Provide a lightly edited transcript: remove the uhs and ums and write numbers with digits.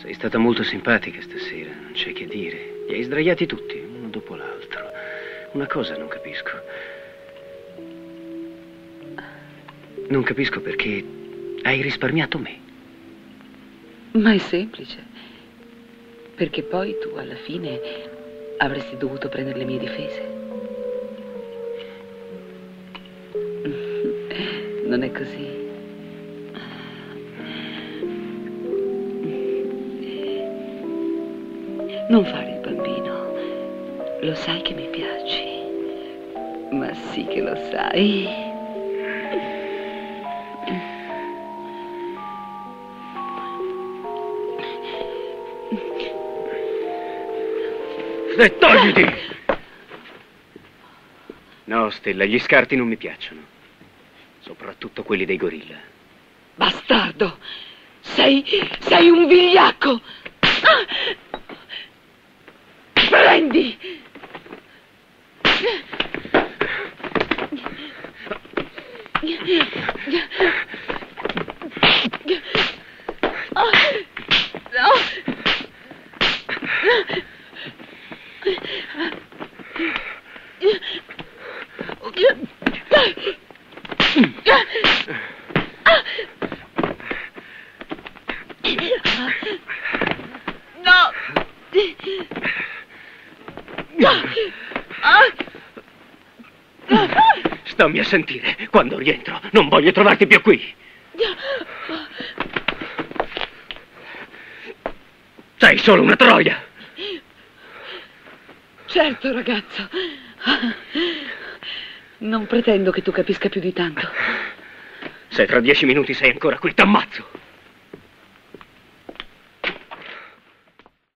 Sei stata molto simpatica stasera, non c'è che dire. Li hai sdraiati tutti, uno dopo l'altro. Una cosa non capisco. Non capisco perché hai risparmiato me. Ma è semplice. Perché poi tu, alla fine, avresti dovuto prendere le mie difese. Non è così? Non fare il bambino. Lo sai che mi piaci. Ma sì che lo sai. E togliti! No, Stella, gli scarti non mi piacciono. Soprattutto quelli dei gorilla. Bastardo! Sei un vigliacco! Prendi! Stammi a sentire. Quando rientro, non voglio trovarti più qui. Sei solo una troia. Certo, ragazzo. Non pretendo che tu capisca più di tanto. Se tra 10 minuti sei ancora qui, t'ammazzo.